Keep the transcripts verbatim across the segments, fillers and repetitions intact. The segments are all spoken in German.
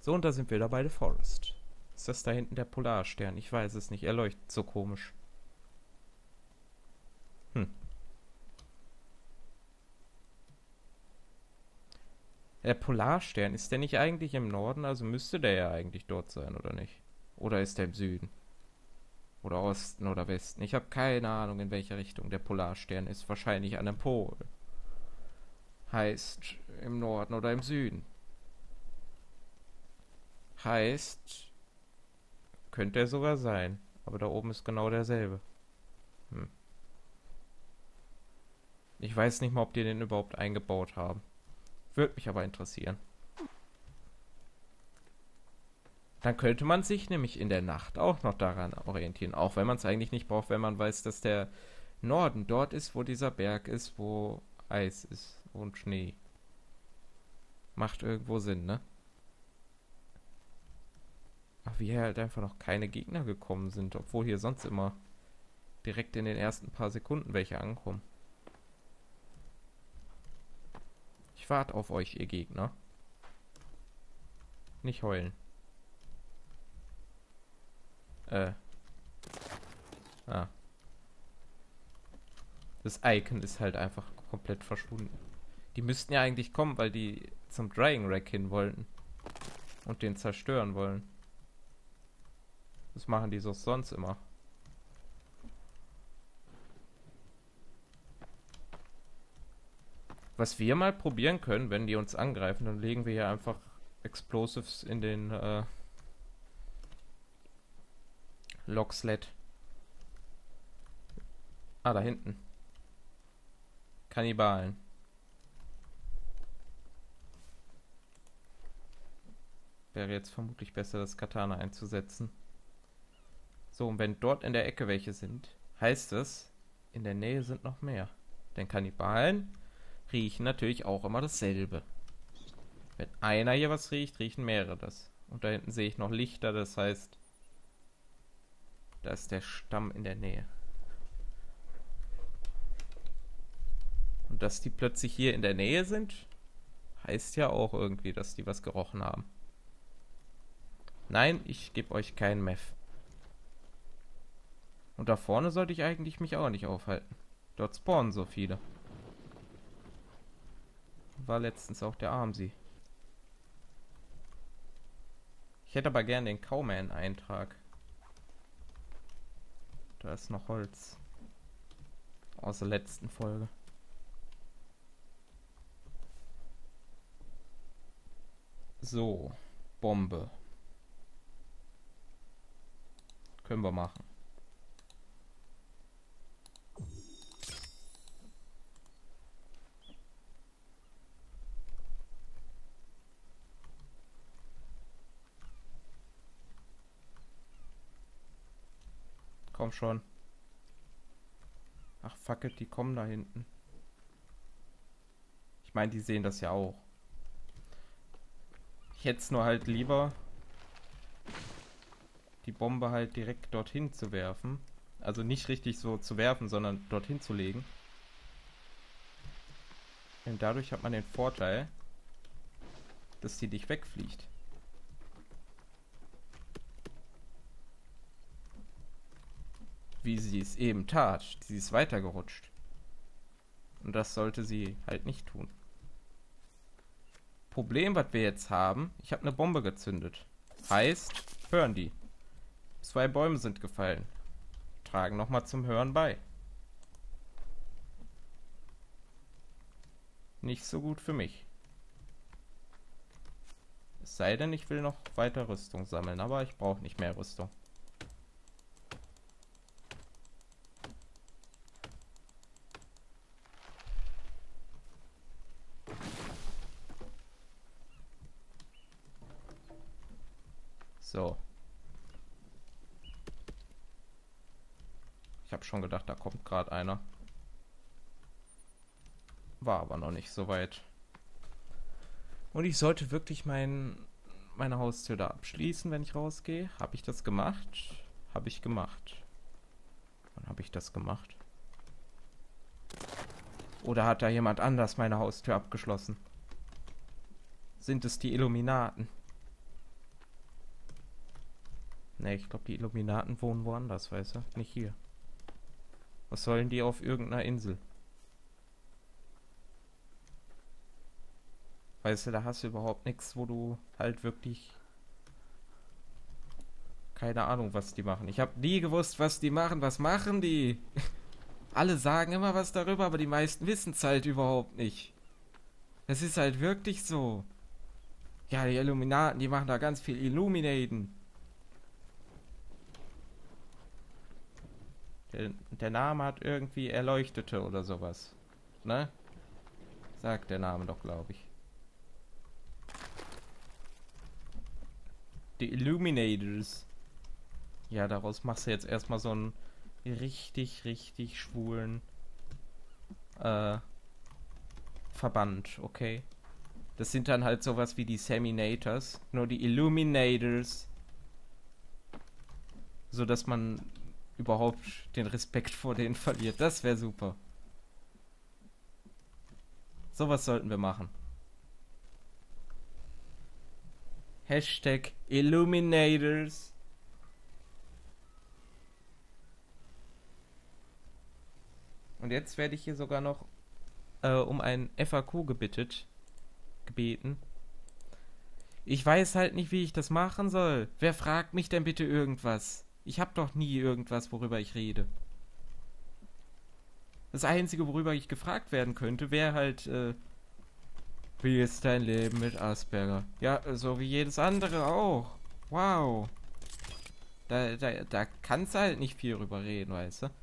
So, und da sind wir da bei The Forest. Ist das da hinten der Polarstern? Ich weiß es nicht. Er leuchtet so komisch. Hm. Der Polarstern, ist der nicht eigentlich im Norden? Also müsste der ja eigentlich dort sein, oder nicht? Oder ist der im Süden? Oder Osten oder Westen? Ich habe keine Ahnung, in welche Richtung der Polarstern ist. Wahrscheinlich an dem Pol. Heißt im Norden oder im Süden. Heißt, könnte er sogar sein. Aber da oben ist genau derselbe. Hm. Ich weiß nicht mal, ob die den überhaupt eingebaut haben. Würde mich aber interessieren. Dann könnte man sich nämlich in der Nacht auch noch daran orientieren. Auch wenn man es eigentlich nicht braucht, wenn man weiß, dass der Norden dort ist, wo dieser Berg ist, wo Eis ist und Schnee. Macht irgendwo Sinn, ne? Ach, wie hier halt einfach noch keine Gegner gekommen sind, obwohl hier sonst immer direkt in den ersten paar Sekunden welche ankommen. Ich warte auf euch, ihr Gegner. Nicht heulen. Äh. Ah. Das Icon ist halt einfach komplett verschwunden. Die müssten ja eigentlich kommen, weil die zum Dragon Rack hin wollten. Und den zerstören wollen. Das machen die so sonst immer. Was wir mal probieren können, wenn die uns angreifen, dann legen wir hier einfach Explosives in den äh, Locksled. Ah, da hinten. Kannibalen. Wäre jetzt vermutlich besser, das Katana einzusetzen. So, und wenn dort in der Ecke welche sind, heißt es, in der Nähe sind noch mehr. Denn Kannibalen riechen natürlich auch immer dasselbe. Wenn einer hier was riecht, riechen mehrere das. Und da hinten sehe ich noch Lichter, das heißt, da ist der Stamm in der Nähe. Und dass die plötzlich hier in der Nähe sind, heißt ja auch irgendwie, dass die was gerochen haben. Nein, ich gebe euch kein Meth. Und da vorne sollte ich eigentlich mich auch nicht aufhalten. Dort spawnen so viele. War letztens auch der Armsee. Ich hätte aber gern den Cowman-Eintrag. Da ist noch Holz. Aus der letzten Folge. So. Bombe. Können wir machen. Komm schon. Ach fuck it, die kommen da hinten. Ich meine, die sehen das ja auch. Ich hätte es nur halt lieber, die Bombe halt direkt dorthin zu werfen. Also nicht richtig so zu werfen, sondern dorthin zu legen. Denn dadurch hat man den Vorteil, dass die nicht wegfliegt. Wie sie es eben tat. Sie ist weitergerutscht. Und das sollte sie halt nicht tun. Problem, was wir jetzt haben, ich habe eine Bombe gezündet. Heißt, hören die. Zwei Bäume sind gefallen. Tragen nochmal zum Hören bei. Nicht so gut für mich. Es sei denn, ich will noch weiter Rüstung sammeln, aber ich brauche nicht mehr Rüstung. So. Ich habe schon gedacht, da kommt gerade einer. War aber noch nicht so weit. Und ich sollte wirklich mein, meine Haustür da abschließen, wenn ich rausgehe. Habe ich das gemacht? Habe ich gemacht. Wann habe ich das gemacht? Oder hat da jemand anders meine Haustür abgeschlossen? Sind es die Illuminaten? Ne, ich glaube, die Illuminaten wohnen woanders, weißt du? Nicht hier. Was sollen die auf irgendeiner Insel? Weißt du, da hast du überhaupt nichts, wo du halt wirklich... Keine Ahnung, was die machen. Ich habe nie gewusst, was die machen. Was machen die? Alle sagen immer was darüber, aber die meisten wissen es halt überhaupt nicht. Es ist halt wirklich so. Ja, die Illuminaten, die machen da ganz viel Illuminaten. Der, der Name hat irgendwie Erleuchtete oder sowas. Ne? Sagt der Name doch, glaube ich. Die Illuminators. Ja, daraus machst du jetzt erstmal so einen richtig, richtig schwulen äh, Verband, okay? Das sind dann halt sowas wie die Seminators, nur die Illuminators. So dass man überhaupt den Respekt vor denen verliert. Das wäre super. Sowas sollten wir machen. Hashtag Illuminators. Und jetzt werde ich hier sogar noch äh, um ein F A Q gebittet. Gebeten. Ich weiß halt nicht, wie ich das machen soll. Wer fragt mich denn bitte irgendwas? Ich habe doch nie irgendwas, worüber ich rede. Das Einzige, worüber ich gefragt werden könnte, wäre halt, äh, wie ist dein Leben mit Asperger? Ja, so wie jedes andere auch. Wow. Da, da, da kannst du halt nicht viel drüber reden, weißt du?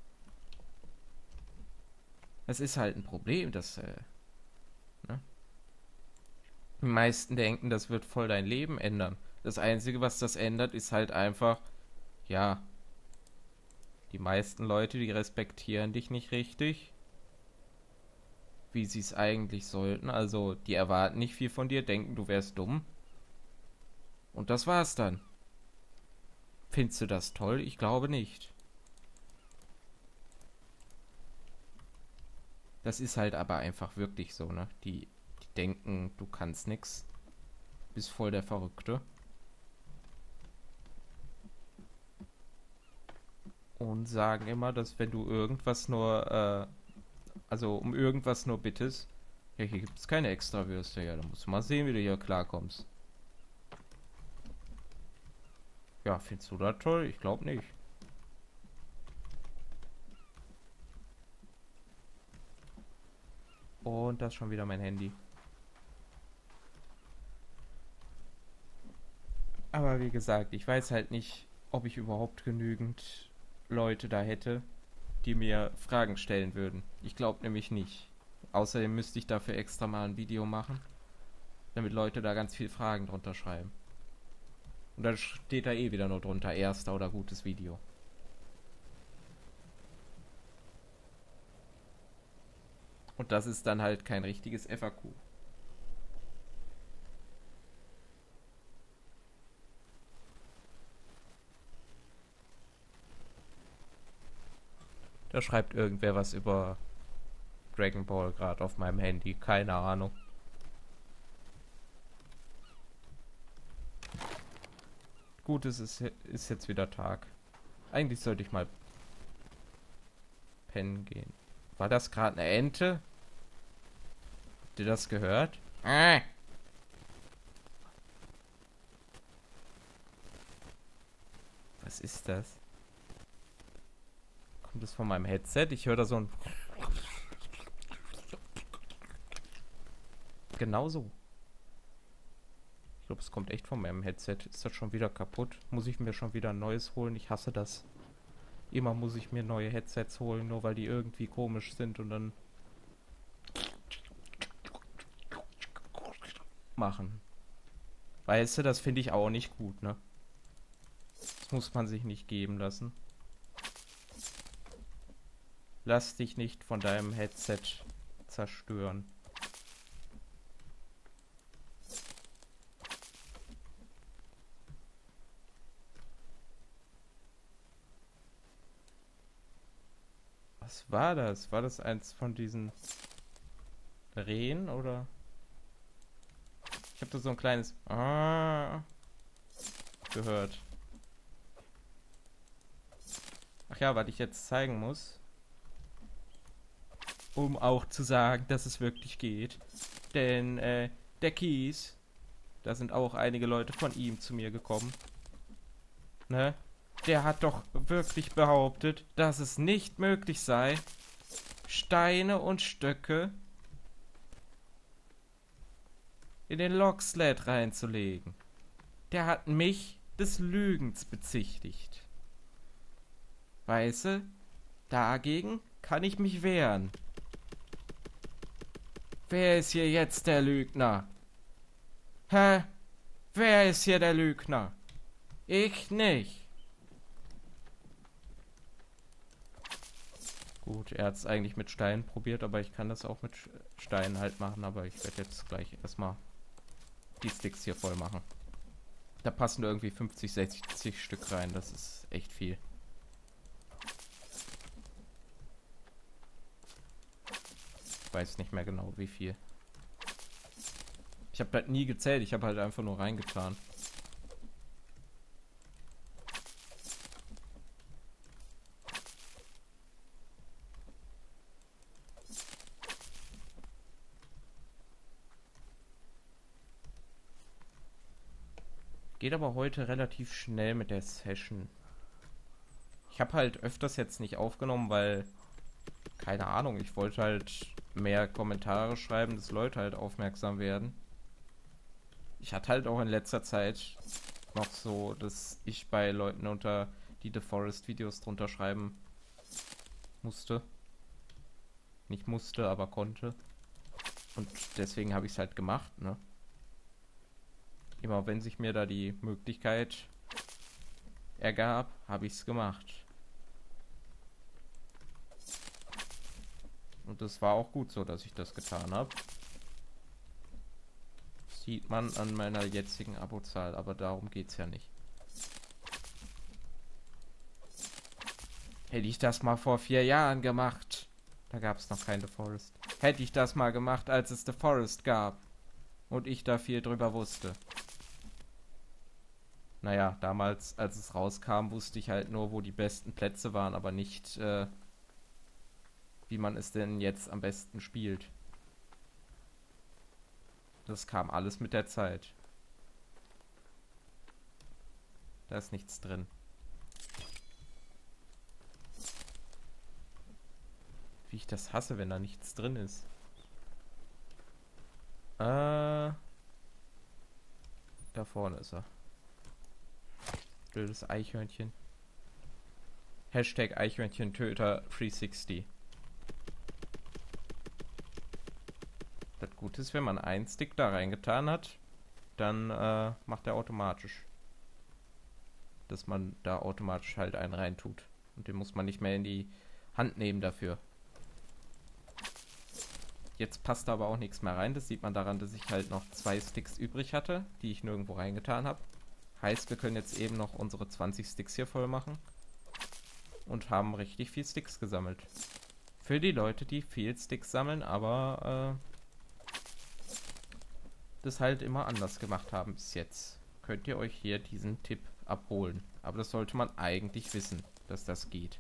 Das ist halt ein Problem, das, äh, ne? Die meisten denken, das wird voll dein Leben ändern. Das Einzige, was das ändert, ist halt einfach, ja, die meisten Leute, die respektieren dich nicht richtig, wie sie es eigentlich sollten. Also, die erwarten nicht viel von dir, denken, du wärst dumm. Und das war's dann. Findest du das toll? Ich glaube nicht. Das ist halt aber einfach wirklich so, ne? Die, die denken, du kannst nix. Bist voll der Verrückte. Und sagen immer, dass wenn du irgendwas nur, äh, also um irgendwas nur bittest, ja, hier gibt es keine Extrawürste, ja, da musst du mal sehen, wie du hier klarkommst. Ja, findest du das toll? Ich glaube nicht. Und das ist schon wieder mein Handy. Aber wie gesagt, ich weiß halt nicht, ob ich überhaupt genügend Leute da hätte, die mir Fragen stellen würden. Ich glaube nämlich nicht. Außerdem müsste ich dafür extra mal ein Video machen, damit Leute da ganz viel Fragen drunter schreiben. Und dann steht da eh wieder nur drunter, erster oder gutes Video. Und das ist dann halt kein richtiges F A Q. Da schreibt irgendwer was über Dragon Ball gerade auf meinem Handy. Keine Ahnung. Gut, es ist, ist jetzt wieder Tag. Eigentlich sollte ich mal pennen gehen. War das gerade eine Ente? Habt ihr das gehört? Ah. Was ist das? Kommt das von meinem Headset? Ich höre da so ein... Genau so. Ich glaube, es kommt echt von meinem Headset. Ist das schon wieder kaputt? Muss ich mir schon wieder ein neues holen? Ich hasse das. Immer muss ich mir neue Headsets holen, nur weil die irgendwie komisch sind und dann machen. Weißt du, das finde ich auch nicht gut, ne? Das muss man sich nicht geben lassen. Lass dich nicht von deinem Headset zerstören. Was war das? War das eins von diesen Rehen oder? Ich habe da so ein kleines Ah gehört. Ach ja, was ich jetzt zeigen muss, um auch zu sagen, dass es wirklich geht. Denn äh, der Kies, da sind auch einige Leute von ihm zu mir gekommen. Ne? Der hat doch wirklich behauptet, dass es nicht möglich sei, Steine und Stöcke in den Logsled reinzulegen. Der hat mich des Lügens bezichtigt. Weiße, dagegen kann ich mich wehren. Wer ist hier jetzt der Lügner? Hä? Wer ist hier der Lügner? Ich nicht. Gut, er hat es eigentlich mit Steinen probiert, aber ich kann das auch mit Steinen halt machen, aber ich werde jetzt gleich erstmal die Sticks hier voll machen. Da passen irgendwie fünfzig, sechzig Stück rein, das ist echt viel. Ich weiß nicht mehr genau, wie viel. Ich habe halt nie gezählt, ich habe halt einfach nur reingetan. Geht aber heute relativ schnell mit der Session. Ich habe halt öfters jetzt nicht aufgenommen, weil, keine Ahnung, ich wollte halt mehr Kommentare schreiben, dass Leute halt aufmerksam werden. Ich hatte halt auch in letzter Zeit noch so, dass ich bei Leuten unter die The Forest Videos drunter schreiben musste. Nicht musste, aber konnte. Und deswegen habe ich es halt gemacht, ne? Immer wenn sich mir da die Möglichkeit ergab, habe ich es gemacht. Und das war auch gut so, dass ich das getan habe. Sieht man an meiner jetzigen Abozahl, aber darum geht es ja nicht. Hätte ich das mal vor vier Jahren gemacht, da gab es noch kein The Forest. Hätte ich das mal gemacht, als es The Forest gab und ich da viel drüber wusste. Naja, damals, als es rauskam, wusste ich halt nur, wo die besten Plätze waren, aber nicht, äh, wie man es denn jetzt am besten spielt. Das kam alles mit der Zeit. Da ist nichts drin. Wie ich das hasse, wenn da nichts drin ist. Äh, da vorne ist er. Blödes Eichhörnchen. Hashtag Eichhörnchen-Töter dreihundertsechzig. Das Gute ist, wenn man einen Stick da reingetan hat, dann äh, macht er automatisch. Dass man da automatisch halt einen reintut. Und den muss man nicht mehr in die Hand nehmen dafür. Jetzt passt da aber auch nichts mehr rein. Das sieht man daran, dass ich halt noch zwei Sticks übrig hatte, die ich nirgendwo reingetan habe. Heißt, wir können jetzt eben noch unsere zwanzig Sticks hier voll machen. Und haben richtig viel Sticks gesammelt. Für die Leute, die viel Sticks sammeln, aber äh, das halt immer anders gemacht haben bis jetzt. Könnt ihr euch hier diesen Tipp abholen. Aber das sollte man eigentlich wissen, dass das geht.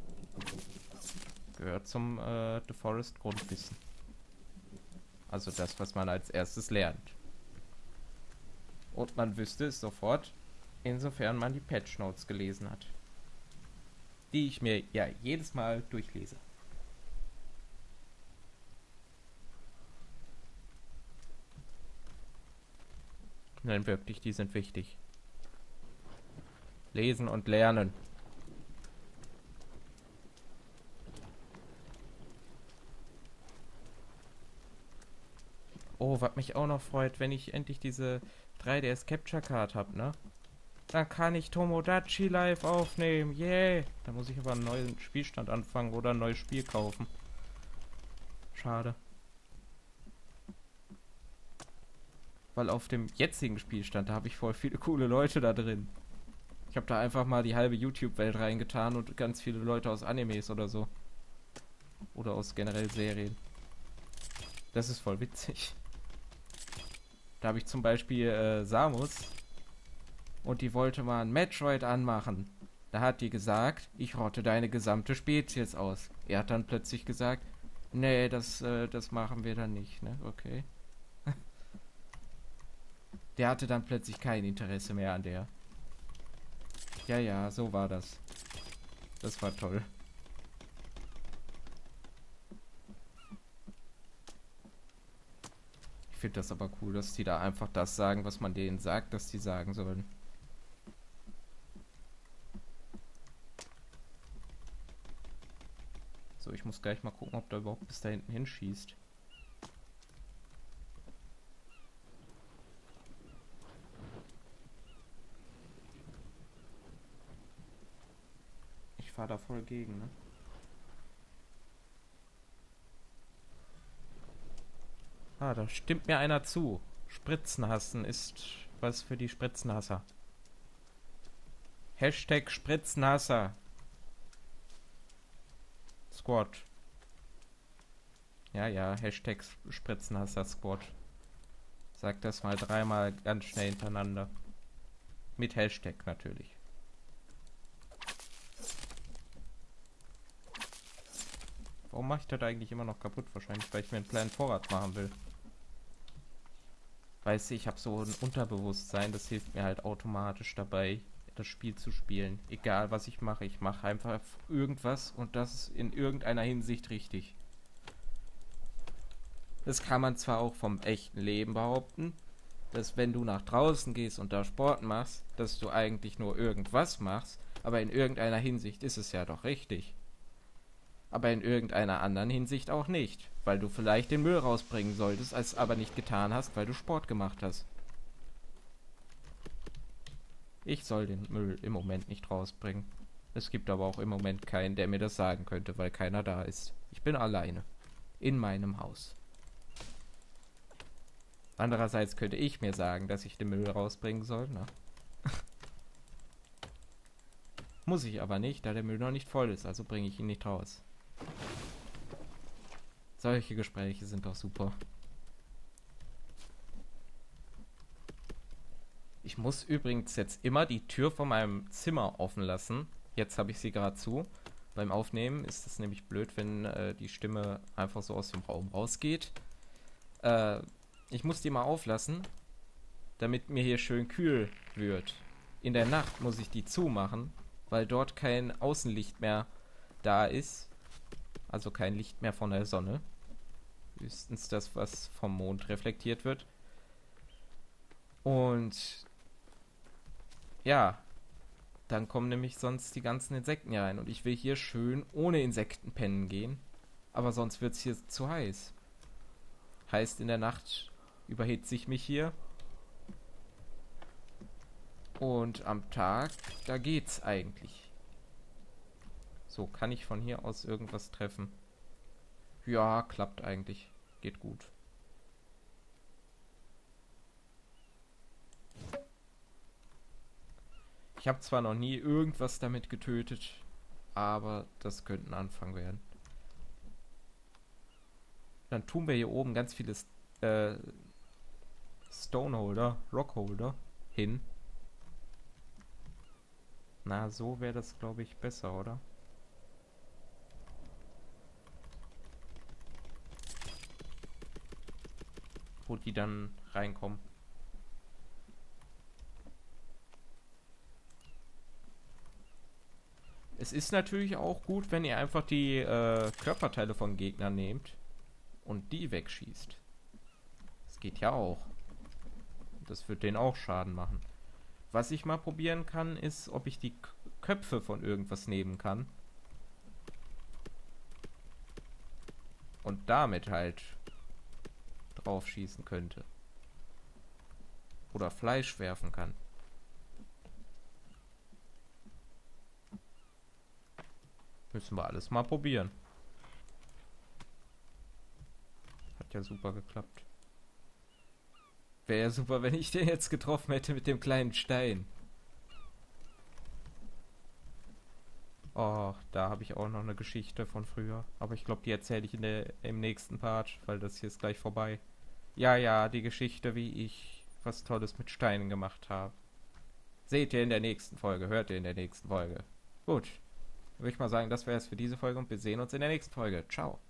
Gehört zum äh, The Forest Grundwissen. Also das, was man als erstes lernt. Und man wüsste es sofort, insofern man die Patch Notes gelesen hat. Die ich mir ja jedes Mal durchlese. Nein, wirklich, die sind wichtig. Lesen und lernen. Oh, was mich auch noch freut, wenn ich endlich diese drei D S Capture Card habe, ne? Dann kann ich Tomodachi live aufnehmen. Yeah! Da muss ich aber einen neuen Spielstand anfangen oder ein neues Spiel kaufen. Schade. Weil auf dem jetzigen Spielstand, da habe ich voll viele coole Leute da drin. Ich habe da einfach mal die halbe YouTube-Welt reingetan und ganz viele Leute aus Animes oder so. Oder aus generell Serien. Das ist voll witzig. Da habe ich zum Beispiel äh, Samus. Und die wollte mal ein Metroid anmachen. Da hat die gesagt, ich rotte deine gesamte Spezies aus. Er hat dann plötzlich gesagt, nee, das, äh, das machen wir dann nicht, ne? Okay. Der hatte dann plötzlich kein Interesse mehr an der. Ja, ja, so war das. Das war toll. Ich finde das aber cool, dass die da einfach das sagen, was man denen sagt, dass die sagen sollen. So, ich muss gleich mal gucken, ob da überhaupt bis da hinten hinschießt. Ich fahre da voll gegen, ne? Ah, da stimmt mir einer zu. Spritzenhassen ist was für die Spritzenhasser. Hashtag Spritzenhasser. Squad. Ja, ja, Hashtag Spritzenhasser Squad. Sag das mal dreimal ganz schnell hintereinander. Mit Hashtag natürlich. Warum mache ich das eigentlich immer noch kaputt? Wahrscheinlich, weil ich mir einen kleinen Vorrat machen will. Weißt du, ich habe so ein Unterbewusstsein, das hilft mir halt automatisch dabei, das Spiel zu spielen. Egal, was ich mache, ich mache einfach irgendwas und das ist in irgendeiner Hinsicht richtig. Das kann man zwar auch vom echten Leben behaupten, dass wenn du nach draußen gehst und da Sport machst, dass du eigentlich nur irgendwas machst, aber in irgendeiner Hinsicht ist es ja doch richtig. Aber in irgendeiner anderen Hinsicht auch nicht, weil du vielleicht den Müll rausbringen solltest, es aber nicht getan hast, weil du Sport gemacht hast. Ich soll den Müll im Moment nicht rausbringen. Es gibt aber auch im Moment keinen, der mir das sagen könnte, weil keiner da ist. Ich bin alleine. In meinem Haus. Andererseits könnte ich mir sagen, dass ich den Müll rausbringen soll, ne? Muss ich aber nicht, da der Müll noch nicht voll ist, also bringe ich ihn nicht raus. Solche Gespräche sind doch super. Ich muss übrigens jetzt immer die Tür von meinem Zimmer offen lassen. Jetzt habe ich sie gerade zu. Beim Aufnehmen ist es nämlich blöd, wenn äh, die Stimme einfach so aus dem Raum rausgeht. Äh, ich muss die mal auflassen, damit mir hier schön kühl wird. In der Nacht muss ich die zumachen, weil dort kein Außenlicht mehr da ist. Also kein Licht mehr von der Sonne. Höchstens das, was vom Mond reflektiert wird. Und ja, dann kommen nämlich sonst die ganzen Insekten hier rein. Und ich will hier schön ohne Insekten pennen gehen. Aber sonst wird es hier zu heiß. Heißt, in der Nacht überhitze ich mich hier. Und am Tag, da geht's eigentlich. So, kann ich von hier aus irgendwas treffen? Ja, klappt eigentlich. Geht gut. Ich habe zwar noch nie irgendwas damit getötet, aber das könnte ein Anfang werden. Dann tun wir hier oben ganz viele äh, Stoneholder, Rockholder hin. Na, so wäre das, glaube ich, besser, oder? Wo die dann reinkommen. Es ist natürlich auch gut, wenn ihr einfach die äh, Körperteile von Gegnern nehmt und die wegschießt. Das geht ja auch. Das wird denen auch Schaden machen. Was ich mal probieren kann, ist, ob ich die K Köpfe von irgendwas nehmen kann. Und damit halt drauf schießen könnte. Oder Fleisch werfen kann. Müssen wir alles mal probieren. Hat ja super geklappt. Wäre ja super, wenn ich den jetzt getroffen hätte mit dem kleinen Stein. Oh, da habe ich auch noch eine Geschichte von früher. Aber ich glaube, die erzähle ich in der, im nächsten Part, weil das hier ist gleich vorbei. Ja, ja, die Geschichte, wie ich was Tolles mit Steinen gemacht habe. Seht ihr in der nächsten Folge, hört ihr in der nächsten Folge. Gut. Würde ich mal sagen, das wäre es für diese Folge und wir sehen uns in der nächsten Folge. Ciao.